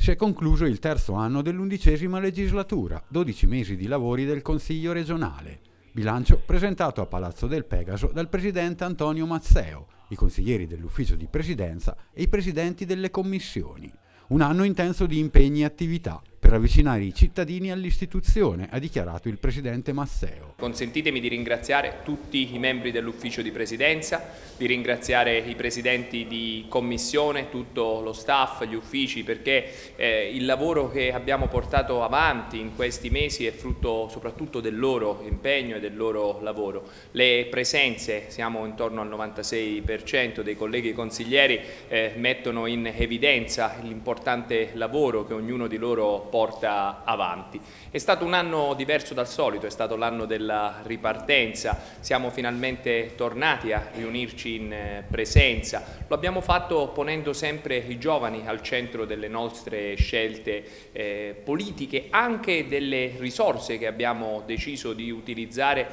Si è concluso il terzo anno dell'11ª legislatura, 12 mesi di lavori del Consiglio regionale. Bilancio presentato a Palazzo del Pegaso dal presidente Antonio Mazzeo, i consiglieri dell'ufficio di presidenza e i presidenti delle commissioni. Un anno intenso di impegni e attività per avvicinare i cittadini all'istituzione, ha dichiarato il presidente Mazzeo. Consentitemi di ringraziare tutti i membri dell'ufficio di presidenza, di ringraziare i presidenti di commissione, tutto lo staff, gli uffici, perché il lavoro che abbiamo portato avanti in questi mesi è frutto soprattutto del loro impegno e del loro lavoro. Le presenze, siamo intorno al 96% dei colleghi consiglieri, mettono in evidenza l'importante lavoro che ognuno di loro porta avanti. È stato un anno diverso dal solito, è stato l'anno della ripartenza, siamo finalmente tornati a riunirci in presenza, lo abbiamo fatto ponendo sempre i giovani al centro delle nostre scelte politiche, anche delle risorse che abbiamo deciso di utilizzare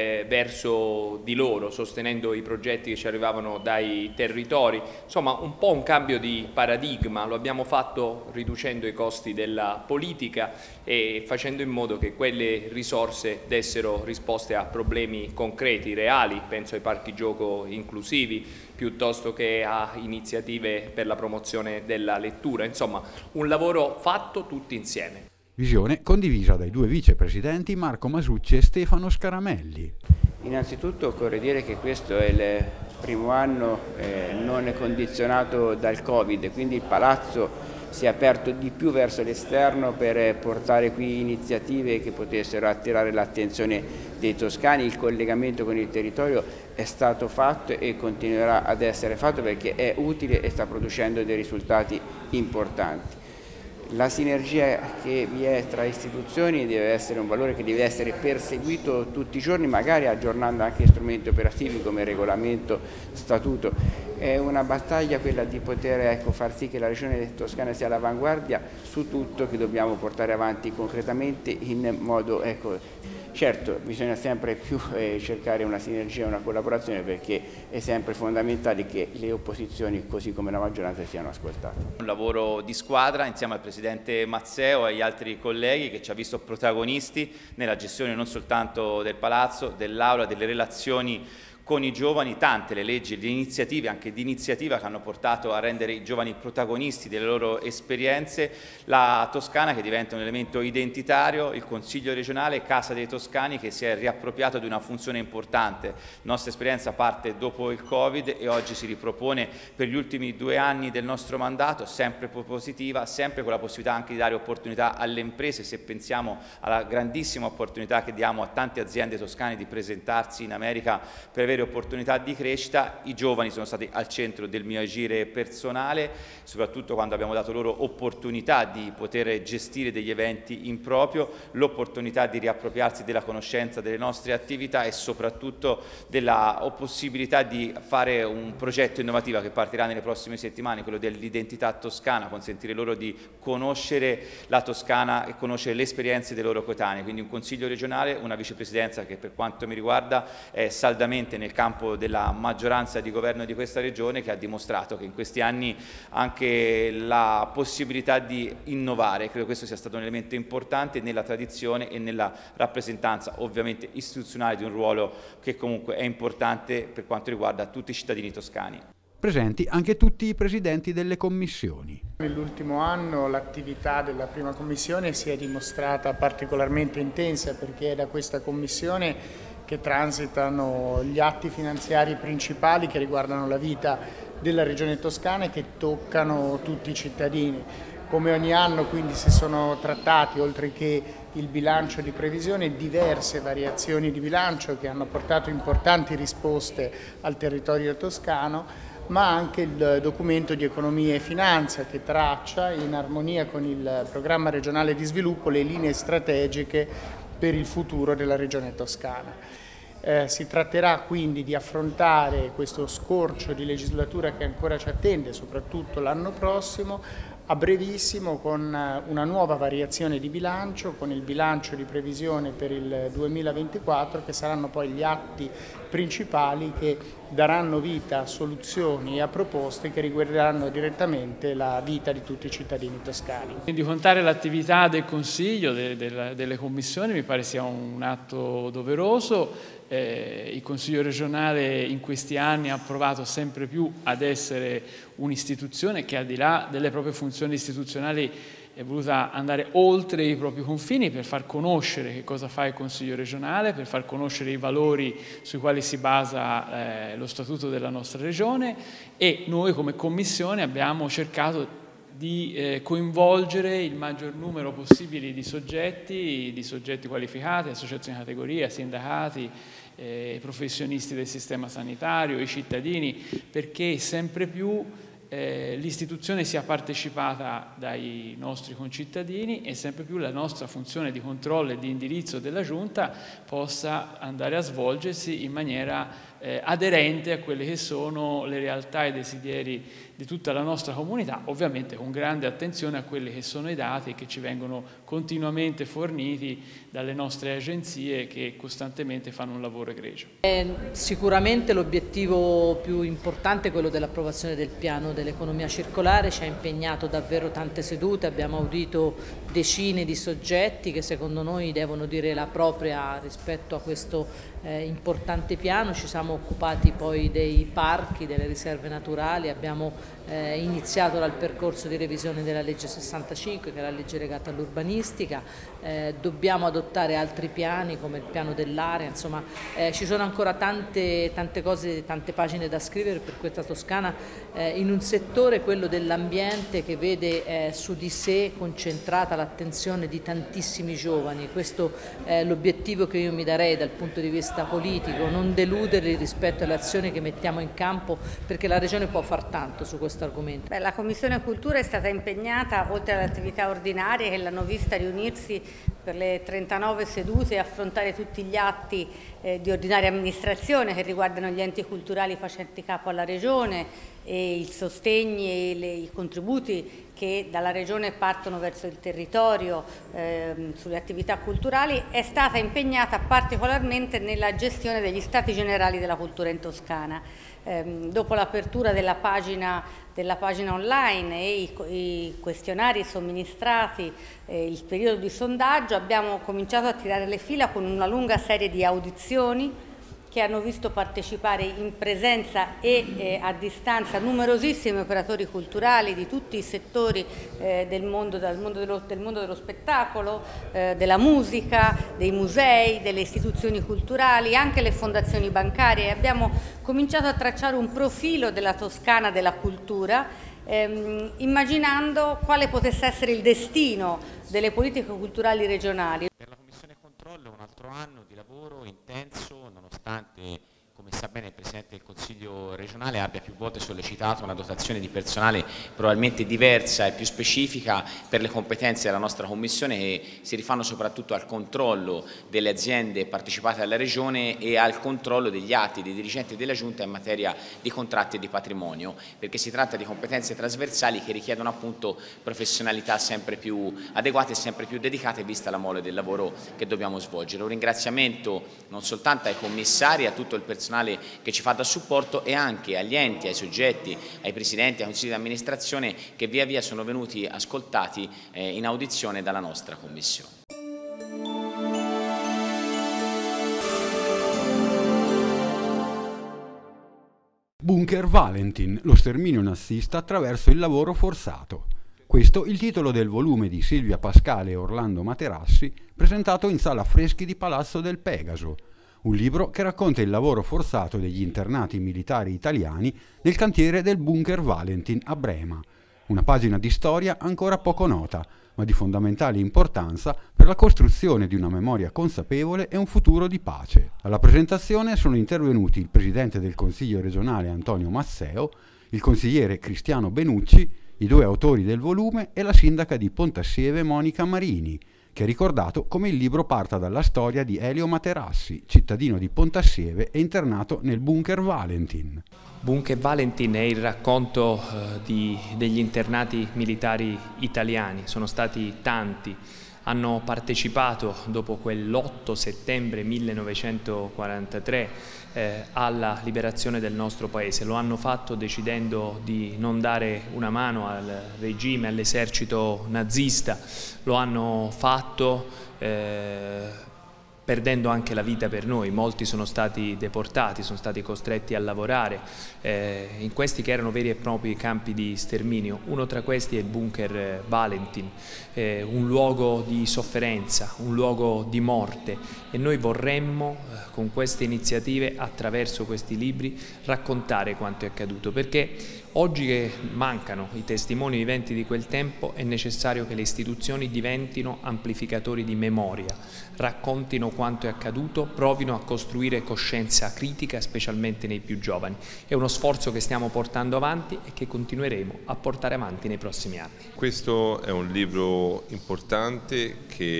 verso di loro, sostenendo i progetti che ci arrivavano dai territori. Insomma, un po' un cambio di paradigma, lo abbiamo fatto riducendo i costi della politica e facendo in modo che quelle risorse dessero risposte a problemi concreti, reali, penso ai parchi gioco inclusivi, piuttosto che a iniziative per la promozione della lettura. Insomma, un lavoro fatto tutti insieme. Visione condivisa dai due vicepresidenti Marco Masucci e Stefano Scaramelli. Innanzitutto occorre dire che questo è il primo anno non condizionato dal Covid, quindi il Palazzo si è aperto di più verso l'esterno per portare qui iniziative che potessero attirare l'attenzione dei toscani. Il collegamento con il territorio è stato fatto e continuerà ad essere fatto perché è utile e sta producendo dei risultati importanti. La sinergia che vi è tra istituzioni deve essere un valore che deve essere perseguito tutti i giorni, magari aggiornando anche strumenti operativi come regolamento, statuto. È una battaglia quella di poter far sì che la Regione Toscana sia all'avanguardia su tutto, che dobbiamo portare avanti concretamente in modo certo, bisogna sempre più cercare una sinergia, una collaborazione, perché è sempre fondamentale che le opposizioni, così come la maggioranza, siano ascoltate. Un lavoro di squadra insieme al presidente Mazzeo e agli altri colleghi che ci ha visto protagonisti nella gestione non soltanto del Palazzo, dell'Aula, delle relazioni con i giovani, tante le leggi, le iniziative anche di iniziativa che hanno portato a rendere i giovani protagonisti delle loro esperienze, la Toscana che diventa un elemento identitario, il Consiglio regionale, Casa dei Toscani, che si è riappropriato di una funzione importante. La nostra esperienza parte dopo il Covid e oggi si ripropone per gli ultimi 2 anni del nostro mandato, sempre positiva, sempre con la possibilità anche di dare opportunità alle imprese. Se pensiamo alla grandissima opportunità che diamo a tante aziende toscane di presentarsi in America per avere opportunità di crescita, i giovani sono stati al centro del mio agire personale, soprattutto quando abbiamo dato loro opportunità di poter gestire degli eventi in proprio, l'opportunità di riappropriarsi della conoscenza delle nostre attività e soprattutto della possibilità di fare un progetto innovativo che partirà nelle prossime settimane, quello dell'identità toscana, consentire loro di conoscere la Toscana e conoscere le esperienze dei loro coetanei, quindi un Consiglio regionale, una vicepresidenza che per quanto mi riguarda è saldamente nel campo della maggioranza di governo di questa regione, che ha dimostrato che in questi anni anche la possibilità di innovare, credo questo sia stato un elemento importante nella tradizione e nella rappresentanza ovviamente istituzionale di un ruolo che comunque è importante per quanto riguarda tutti i cittadini toscani. Presenti anche tutti i presidenti delle commissioni. Nell'ultimo anno l'attività della prima commissione si è dimostrata particolarmente intensa, perché è da questa commissione che transitano gli atti finanziari principali che riguardano la vita della Regione Toscana e che toccano tutti i cittadini. Come ogni anno quindi si sono trattati, oltre che il bilancio di previsione, diverse variazioni di bilancio che hanno portato importanti risposte al territorio toscano, ma anche il documento di economia e finanza che traccia, in armonia con il programma regionale di sviluppo, le linee strategiche per il futuro della Regione Toscana. Si tratterà quindi di affrontare questo scorcio di legislatura che ancora ci attende, soprattutto l'anno prossimo, a brevissimo con una nuova variazione di bilancio, con il bilancio di previsione per il 2024, che saranno poi gli atti principali che daranno vita a soluzioni e a proposte che riguarderanno direttamente la vita di tutti i cittadini toscani. Di contare l'attività del Consiglio, delle commissioni, mi pare sia un atto doveroso. Il Consiglio regionale in questi anni ha provato sempre più ad essere un'istituzione che, al di là delle proprie funzioni istituzionali, è voluta andare oltre i propri confini per far conoscere che cosa fa il Consiglio regionale, per far conoscere i valori sui quali si basa lo statuto della nostra regione, e noi come Commissione abbiamo cercato di coinvolgere il maggior numero possibile di soggetti qualificati, associazioni di categoria, sindacati, professionisti del sistema sanitario, i cittadini, perché sempre più l'istituzione sia partecipata dai nostri concittadini e sempre più la nostra funzione di controllo e di indirizzo della Giunta possa andare a svolgersi in maniera aderente a quelle che sono le realtà e i desideri di tutta la nostra comunità, ovviamente con grande attenzione a quelli che sono i dati che ci vengono continuamente forniti dalle nostre agenzie, che costantemente fanno un lavoro egregio. Sicuramente l'obiettivo più importante è quello dell'approvazione del piano dell'economia circolare. Ci ha impegnato davvero tante sedute, abbiamo audito decine di soggetti che secondo noi devono dire la propria rispetto a questo importante piano. Ci siamo occupati poi dei parchi, delle riserve naturali, abbiamo iniziato dal percorso di revisione della legge 65, che è la legge legata all'urbanistica. Dobbiamo adottare altri piani come il piano dell'area, insomma ci sono ancora tante cose, tante pagine da scrivere per questa Toscana, in un settore, quello dell'ambiente, che vede su di sé concentrata l'attenzione di tantissimi giovani. Questo è l'obiettivo che io mi darei dal punto di vista politico, non deluderli rispetto alle azioni che mettiamo in campo, perché la Regione può far tanto su questo argomento. La Commissione Cultura è stata impegnata, oltre alle attività ordinarie che l'hanno vista riunirsi per le 39 sedute e affrontare tutti gli atti di ordinaria amministrazione che riguardano gli enti culturali facenti capo alla Regione, e i sostegni e i contributi che dalla Regione partono verso il territorio sulle attività culturali. È stata impegnata particolarmente nella gestione degli Stati Generali della Cultura in Toscana. Dopo l'apertura della pagina online e i questionari somministrati, il periodo di sondaggio, abbiamo cominciato a tirare le fila con una lunga serie di audizioni che hanno visto partecipare in presenza e a distanza numerosissimi operatori culturali di tutti i settori del mondo dello spettacolo, della musica, dei musei, delle istituzioni culturali, anche le fondazioni bancarie. Abbiamo cominciato a tracciare un profilo della Toscana della cultura, immaginando quale potesse essere il destino delle politiche culturali regionali. Per la Commissione Controllo un altro anno di lavoro intenso, nonostante, come sa bene il Presidente del Consiglio regionale, abbia più volte sollecitato una dotazione di personale probabilmente diversa e più specifica per le competenze della nostra Commissione, che si rifanno soprattutto al controllo delle aziende partecipate alla Regione e al controllo degli atti dei dirigenti della Giunta in materia di contratti e di patrimonio, perché si tratta di competenze trasversali che richiedono appunto professionalità sempre più adeguate e sempre più dedicate, vista la mole del lavoro che dobbiamo svolgere. Un ringraziamento non soltanto ai commissari, a tutto il personale che ci fa da supporto, e anche agli enti, ai soggetti, ai presidenti, ai consigli di amministrazione che via via sono venuti ascoltati in audizione dalla nostra Commissione. Bunker Valentin, lo sterminio nazista attraverso il lavoro forzato. Questo il titolo del volume di Silvia Pascale e Orlando Materassi, presentato in Sala Affreschi di Palazzo del Pegaso. Un libro che racconta il lavoro forzato degli internati militari italiani nel cantiere del Bunker Valentin a Brema. Una pagina di storia ancora poco nota, ma di fondamentale importanza per la costruzione di una memoria consapevole e un futuro di pace. Alla presentazione sono intervenuti il Presidente del Consiglio regionale Antonio Mazzeo, il consigliere Cristiano Benucci, i due autori del volume e la sindaca di Pontassieve Monica Marini, che ha ricordato come il libro parta dalla storia di Elio Materassi, cittadino di Pontassieve e internato nel bunker Valentin. Bunker Valentin è il racconto degli internati militari italiani, sono stati tanti. Hanno partecipato dopo quell'8 settembre 1943 alla liberazione del nostro paese, lo hanno fatto decidendo di non dare una mano al regime, all'esercito nazista, lo hanno fatto perdendo anche la vita per noi. Molti sono stati deportati, sono stati costretti a lavorare in questi che erano veri e propri campi di sterminio. Uno tra questi è il bunker Valentin, un luogo di sofferenza, un luogo di morte, e noi vorremmo con queste iniziative, attraverso questi libri, raccontare quanto è accaduto, perché oggi che mancano i testimoni viventi di quel tempo è necessario che le istituzioni diventino amplificatori di memoria, raccontino quanto è accaduto, provino a costruire coscienza critica, specialmente nei più giovani. È uno sforzo che stiamo portando avanti e che continueremo a portare avanti nei prossimi anni. Questo è un libro importante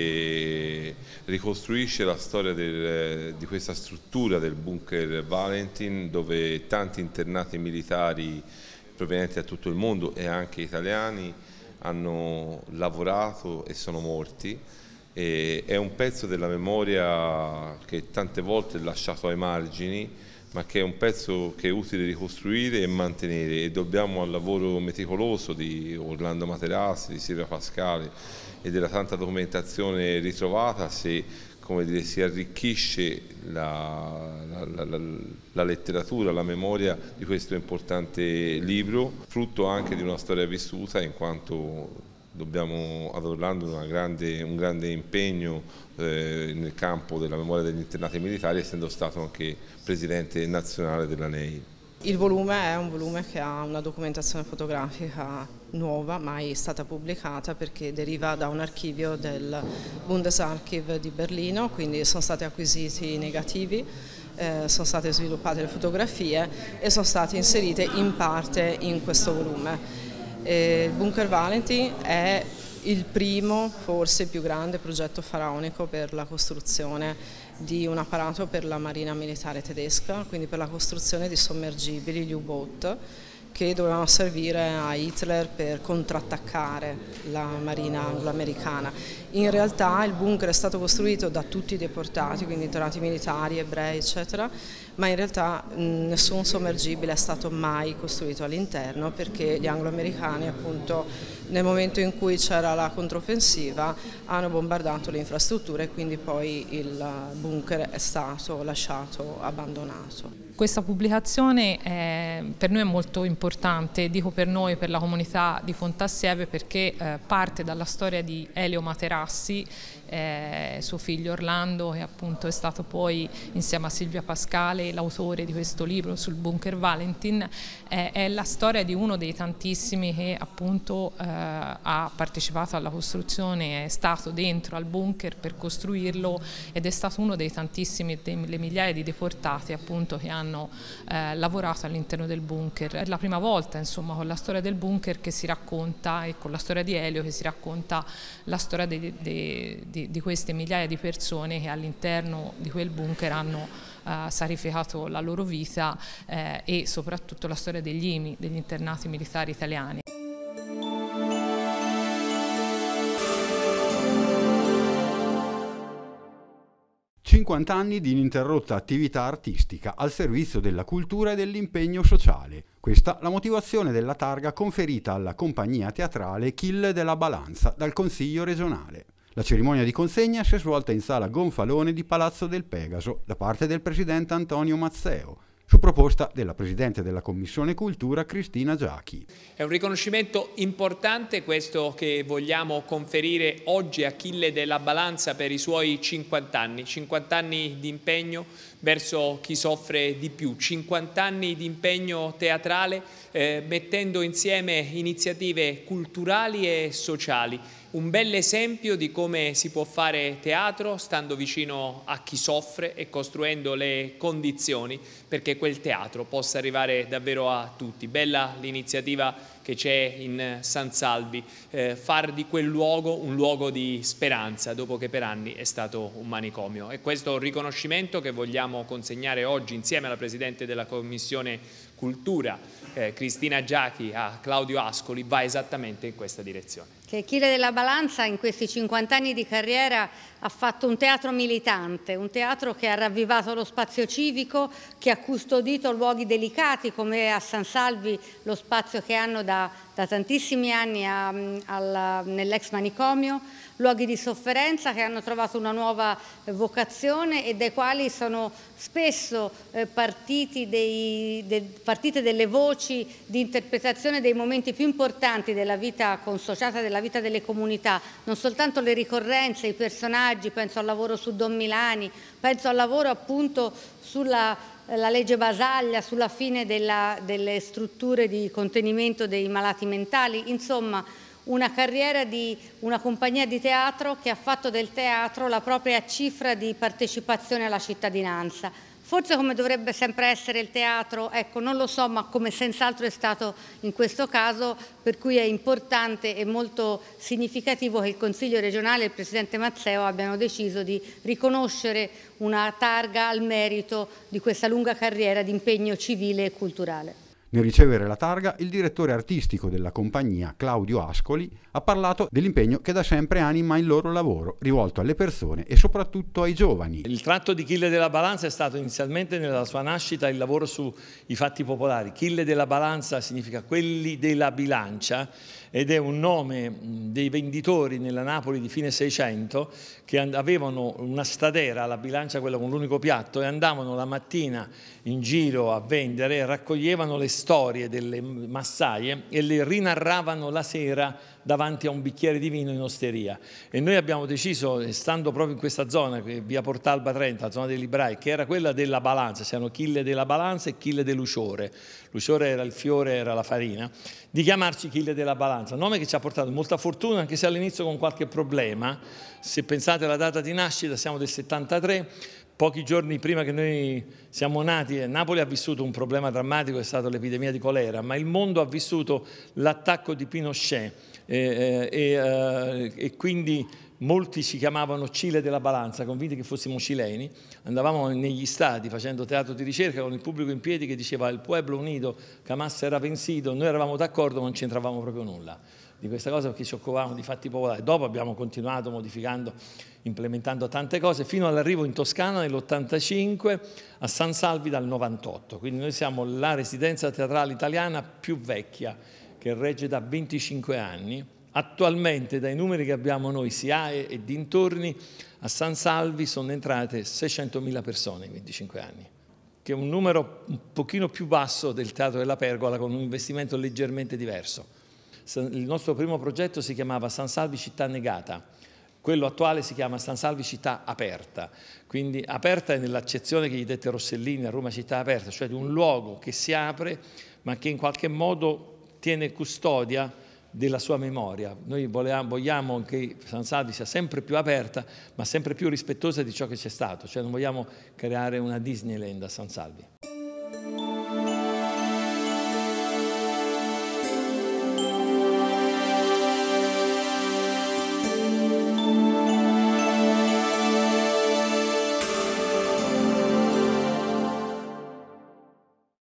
che ricostruisce la storia di questa struttura del bunker Valentin, dove tanti internati militari provenienti da tutto il mondo e anche italiani hanno lavorato e sono morti. E è un pezzo della memoria che tante volte è lasciato ai margini, ma che è un pezzo che è utile ricostruire e mantenere, e dobbiamo al lavoro meticoloso di Orlando Materassi, di Silvia Pascale e della tanta documentazione ritrovata se, come dire, si arricchisce la letteratura, la memoria di questo importante libro, frutto anche di una storia vissuta, in quanto dobbiamo ad Orlando un grande impegno nel campo della memoria degli internati militari, essendo stato anche presidente nazionale dell'ANEI. Il volume è un volume che ha una documentazione fotografica nuova, mai stata pubblicata, perché deriva da un archivio del Bundesarchiv di Berlino, quindi sono stati acquisiti i negativi, sono state sviluppate le fotografie e sono state inserite in parte in questo volume. Il bunker Valentin è il primo, forse più grande progetto faraonico per la costruzione di un apparato per la marina militare tedesca, quindi per la costruzione di sommergibili, gli U-boat, che dovevano servire a Hitler per contrattaccare la marina anglo-americana. In realtà il bunker è stato costruito da tutti i deportati, quindi internati militari, ebrei, eccetera, ma in realtà nessun sommergibile è stato mai costruito all'interno, perché gli anglo-americani, appunto, nel momento in cui c'era la controffensiva, hanno bombardato le infrastrutture e quindi poi il bunker è stato lasciato abbandonato. Questa pubblicazione per noi è molto importante, dico per noi, per la comunità di Pontassieve, perché parte dalla storia di Elio Materassi, suo figlio Orlando, che appunto è stato poi insieme a Silvia Pascale l'autore di questo libro sul bunker Valentin. È la storia di uno dei tantissimi che appunto ha partecipato alla costruzione, è stato dentro al bunker per costruirlo, ed è stato uno dei tantissimi, delle migliaia di deportati appunto che hanno lavorato all'interno del bunker. È la prima volta, insomma, con la storia del bunker che si racconta, e con la storia di Elio che si racconta la storia di queste migliaia di persone che all'interno di quel bunker hanno sacrificato la loro vita, e soprattutto la storia degli IMI, degli internati militari italiani. Anni di ininterrotta attività artistica al servizio della cultura e dell'impegno sociale. Questa la motivazione della targa conferita alla compagnia teatrale Achille della Balanza dal Consiglio regionale. La cerimonia di consegna si è svolta in sala Gonfalone di Palazzo del Pegaso da parte del presidente Antonio Mazzeo, su proposta della Presidente della Commissione Cultura Cristina Giachi. È un riconoscimento importante questo che vogliamo conferire oggi a Achille della Balanza per i suoi 50 anni di impegno verso chi soffre di più, 50 anni di impegno teatrale, mettendo insieme iniziative culturali e sociali. Un bel esempio di come si può fare teatro stando vicino a chi soffre e costruendo le condizioni perché quel teatro possa arrivare davvero a tutti. Bella l'iniziativa che c'è in San Salvi, far di quel luogo un luogo di speranza dopo che per anni è stato un manicomio. E questo riconoscimento che vogliamo consegnare oggi insieme alla Presidente della Commissione Cultura, Cristina Giachi, a Claudio Ascoli, va esattamente in questa direzione. Che Achille della Balanza in questi 50 anni di carriera ha fatto un teatro militante, un teatro che ha ravvivato lo spazio civico, che ha custodito luoghi delicati come a San Salvi lo spazio che hanno da tantissimi anni nell'ex manicomio, luoghi di sofferenza che hanno trovato una nuova vocazione e dai quali sono spesso partite delle voci di interpretazione dei momenti più importanti della vita consociata, della vita delle comunità, non soltanto le ricorrenze, i personaggi, penso al lavoro su Don Milani, penso al lavoro appunto sulla legge Basaglia, sulla fine delle strutture di contenimento dei malati mentali, insomma una carriera di una compagnia di teatro che ha fatto del teatro la propria cifra di partecipazione alla cittadinanza. Forse come dovrebbe sempre essere il teatro, ecco, non lo so, ma come senz'altro è stato in questo caso, per cui è importante e molto significativo che il Consiglio regionale e il Presidente Mazzeo abbiano deciso di riconoscere una targa al merito di questa lunga carriera di impegno civile e culturale. Nel ricevere la targa, il direttore artistico della compagnia, Claudio Ascoli, ha parlato dell'impegno che da sempre anima il loro lavoro, rivolto alle persone e soprattutto ai giovani. Il tratto di Achille della Balanza è stato inizialmente nella sua nascita il lavoro sui fatti popolari. Achille della Balanza significa quelli della bilancia ed è un nome dei venditori nella Napoli di fine 600 che avevano una stadera, la bilancia quella con l'unico piatto, e andavano la mattina in giro a vendere e raccoglievano le storie delle massaie e le rinarravano la sera davanti a un bicchiere di vino in osteria. E noi abbiamo deciso, stando proprio in questa zona, via Portalba 30, la zona dei librai, che era quella della balanza, c'erano Achille della Balanza e Achille dell'Uciore. L'Uciore era il fiore, era la farina, di chiamarci Achille della Balanza, nome che ci ha portato molta fortuna, anche se all'inizio con qualche problema. Se pensate alla data di nascita, siamo del 73, pochi giorni prima che noi siamo nati, Napoli ha vissuto un problema drammatico, è stata l'epidemia di colera, ma il mondo ha vissuto l'attacco di Pinochet e quindi molti ci chiamavano Cile della Balanza, convinti che fossimo cileni. Andavamo negli stadi facendo teatro di ricerca con il pubblico in piedi che diceva il pueblo unido, jamás era vencido. Noi eravamo d'accordo, ma non c'entravamo proprio nulla di questa cosa perché ci occupavamo di fatti popolari. Dopo abbiamo continuato modificando, implementando tante cose fino all'arrivo in Toscana nell'85, a San Salvi dal 98. Quindi noi siamo la residenza teatrale italiana più vecchia, che regge da 25 anni. Attualmente, dai numeri che abbiamo noi, SIAE e dintorni, a San Salvi sono entrate 600.000 persone in 25 anni, che è un numero un pochino più basso del Teatro della Pergola, con un investimento leggermente diverso. Il nostro primo progetto si chiamava San Salvi Città Negata, quello attuale si chiama San Salvi Città Aperta, quindi aperta è nell'accezione che gli dette Rossellini a Roma Città Aperta, cioè di un luogo che si apre ma che in qualche modo tiene custodia della sua memoria. Noi vogliamo che San Salvi sia sempre più aperta ma sempre più rispettosa di ciò che c'è stato, cioè non vogliamo creare una Disneyland a San Salvi.